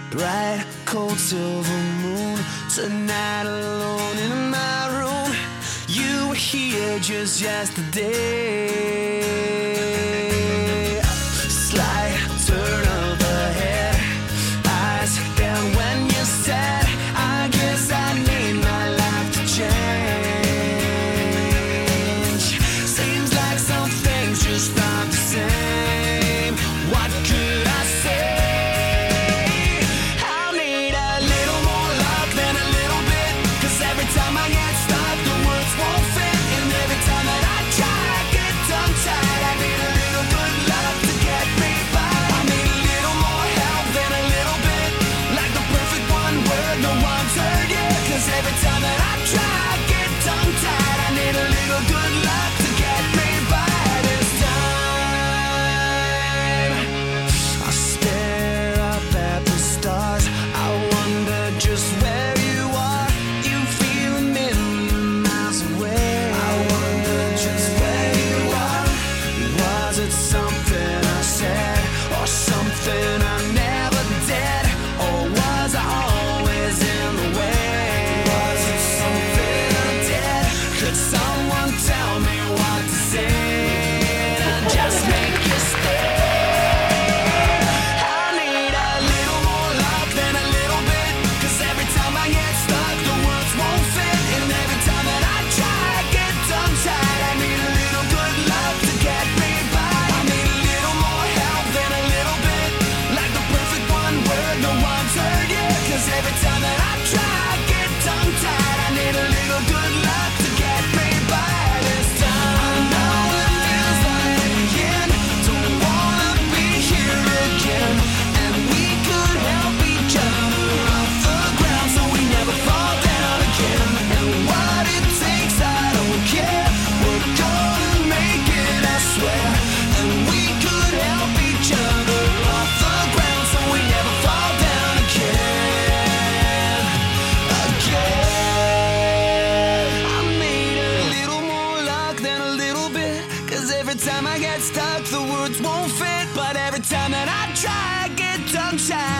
Bright, cold, silver moon. Tonight alone in my room. You were here just yesterday. Slight turn of the head, eyes down when you said, I guess I need my life to change. Seems like some things just aren't the same. What could I say? Every time I get stuck, the words won't fit. But every time that I try, I get tongue-tied.